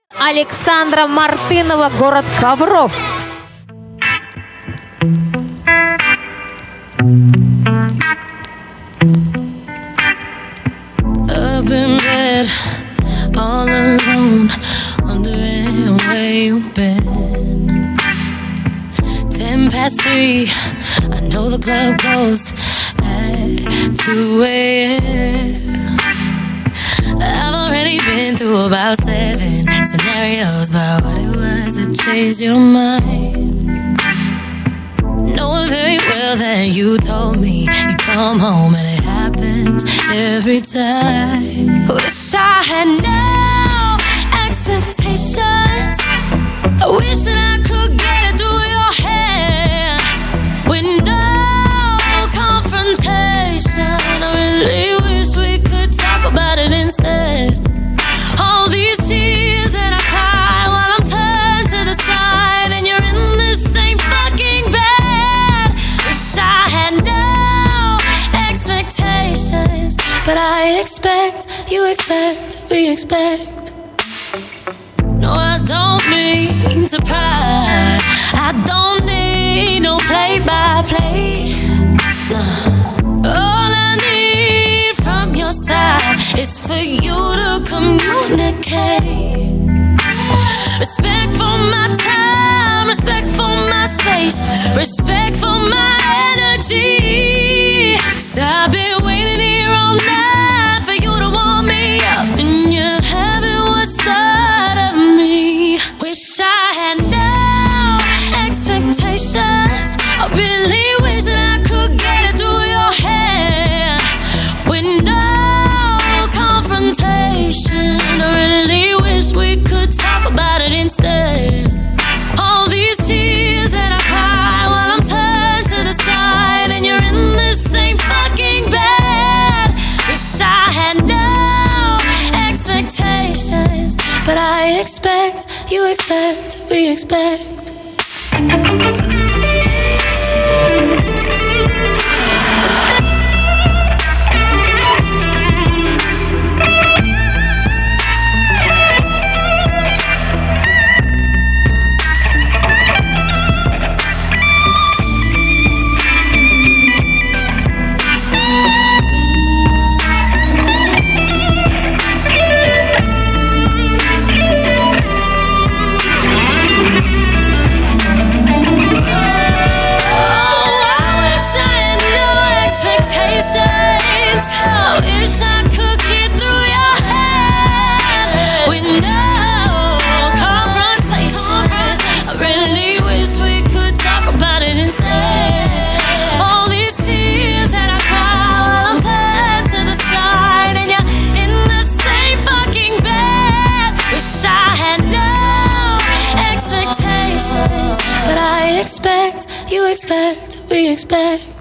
Александра Мартынова, город Ковров. Up in bed, all alone, wondering where you've been. 3:10, I know the club closed at 2 a.m. I've already been through about 7 scenarios about what it was that changed your mind. Knowing very well that you told me you come home and it happens every time. Wish I had no expectations. I wish that I could get it through your head with no confrontation. I really wish we could talk about it instead. All these tears that I cry while I'm turned to the side and you're in the same fucking bed. Wish I had no expectations, but I expect, you expect, we expect. No, I don't mean to pry. I don't need no play-by-play. No. All I need from your side is for you to communicate. Respect for my time, respect for my space, respect for my energy. 'Cause I've been waiting here all night for you to warm me up, and your habit was thought of me. Wish I had no expectations. I really wish that I could get it through your head with no confrontation. I really wish we could talk about it instead. All these tears that I cry while I'm turned to the side and you're in the same fucking bed. Wish I had no expectations, but I expect, you expect, we expect. I wish I could get through your head with no confrontation. I really wish we could talk about it instead. All these tears that I cry while I'm turned to the side and you're in the same fucking bed. Wish I had no expectations, but I expect, you expect, we expect.